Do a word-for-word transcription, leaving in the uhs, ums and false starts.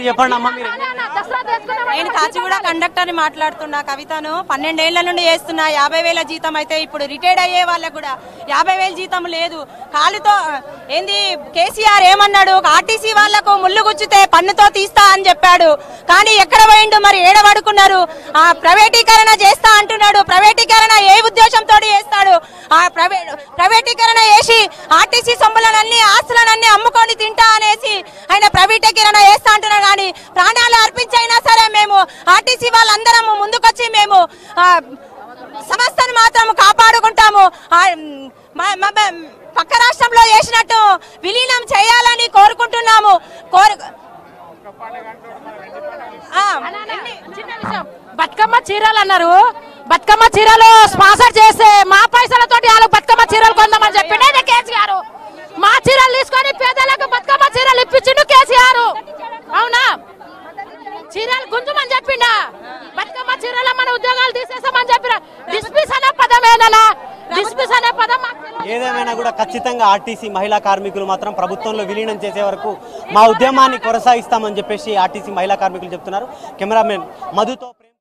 చెప్పండి అమ్మా మీరు. నేను కాచిగూడ కండక్టర్ ని మాట్లాడుతున్నా. కవితను పన్నెండేళ్ల నుండి చేస్తున్నా. యాభై వేల జీతం అయితే ఇప్పుడు రిటైర్డ్ అయ్యే వాళ్ళకు కూడా యాభై వేల జీతం లేదు. కాలుతో ఏంది కేసీఆర్ ఏమన్నాడు, ఆర్టీసీ వాళ్లకు ముళ్ళు గుచ్చితే పన్నుతో తీస్తా అని చెప్పాడు. కానీ ఎక్కడ పోయిండు మరి, ఏడబడుకున్నారు. ఆ ప్రైవేటీకరణ చేస్తా అంటున్నాడు. ప్రైవేటీకరణ ఏ ఉద్దేశంతో చేస్తాడు? ఆ ప్రైవేట్ ప్రైవేటీకరణ చేసి ఆర్టీసీ సొమ్ములనన్ని ఆస్తులనన్ని అమ్ముకొని తింటా అనేసి ఆయన ప్రైవేటీకరణ చేస్తా అంటున్నాడు. కానీ ప్రాణాలు అర్పించైనా సరే మేము ఆర్టీసీ వాళ్ళందరము ముందుకొచ్చి మేము సంస్థను మాత్రం కాపాడుకుంటాము. పక్క రాష్ట్రంలో చేసినట్టు విలీనం చేయాలని కోరుకుంటున్నాము. కోరు బతుకమ్మ చీరలు అన్నారు. బతుకమ్మ చీరలు స్పాన్సర్ చేస్తే మా పైసలతో వాళ్ళకి బతుకమ్మ చీరలు కొందామని చెప్పిండే కేసీఆర్. మా చీరలు తీసుకొని పేదలకు బతుకమ్మ చీరలు ఇప్పించిండు కేసీఆర్. అవునా? చీరలు గుంజమని చెప్పిండా? బతుకమ్మ చీరల మన ఉద్యోగాలు తీసేసామని చెప్పిన డిస్మిస్ అనే పదమేనా? డిస్మిస్ అనే పదం ఏదేమైనా కూడా ఖచ్చితంగా ఆర్టీసీ మహిళా కార్మికులు మాత్రం ప్రభుత్వంలో విలీనం చేసే వరకు మా ఉద్యమాన్ని కొనసాగిస్తామని చెప్పేసి ఆర్టీసీ మహిళా కార్మికులు చెప్తున్నారు. కెమెరామెన్ మధుతో